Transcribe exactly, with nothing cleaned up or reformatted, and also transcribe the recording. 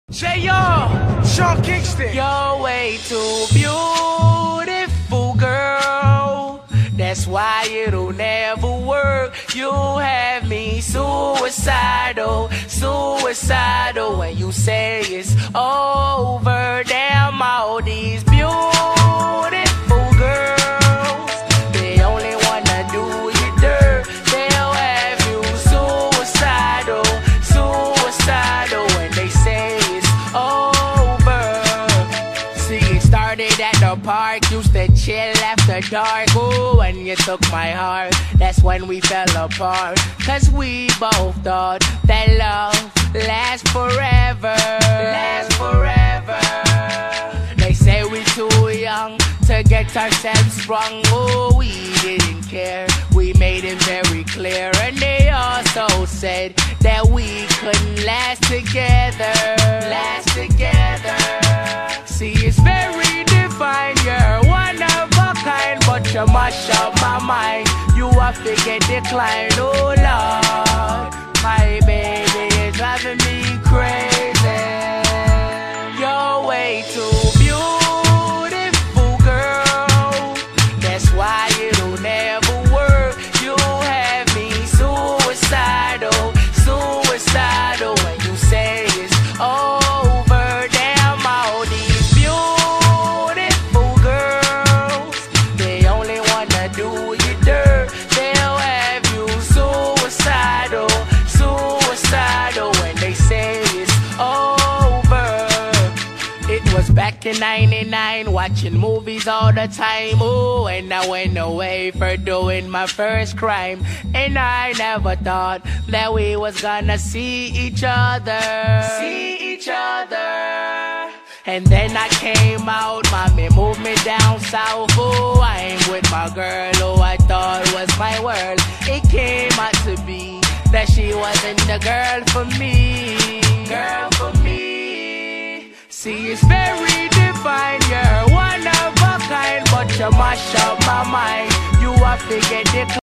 J R, Sean Kingston. You're way too beautiful, girl. That's why it'll never work. You have me suicidal, suicidal. When you say it's over, damn all these beautiful girls, they only wanna do you dirt. They'll have you suicidal, suicidal. When they say it's over. See, it started at the park, used to chill after dark. Ooh, when you took my heart, that's when we fell apart. Cause we both thought that love lasts forever, lasts forever. They say we too young to get ourselves sprung. Oh, we didn't care, we made it very clear. And they also said that we couldn't last together, last together. See, it's very divine, you're one of a kind, but you mash up my mind. You have to get declined, oh Lord. My baby is driving me crazy. You're way too beautiful, girl. That's why it'll never work. You have me suicidal, suicidal. When you say it's over, damn all these beautiful girls, they only wanna do you dirt. They'll have you suicidal, suicidal. When they say it's over. It was back in ninety-nine, watching movies all the time. Oh, and I went away for doing my first crime. And I never thought that we was gonna see each other, see each other. And then I came out, mommy moved me down south. Oh, I ain't with my girl, who I thought was my world. It came out to be that she wasn't the girl for me, girl for me. See, it's very divine, you're one of a kind, but you mash up my mind. You have to get declined.